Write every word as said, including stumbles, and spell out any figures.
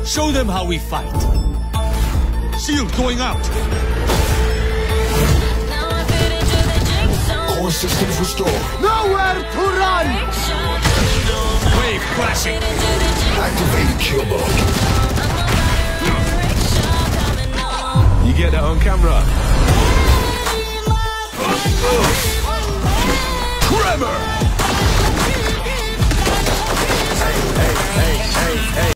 Show them how we fight. Shield going out. Core systems restored. Nowhere to run! Wave crashing. Activated kill mode. You get that on camera.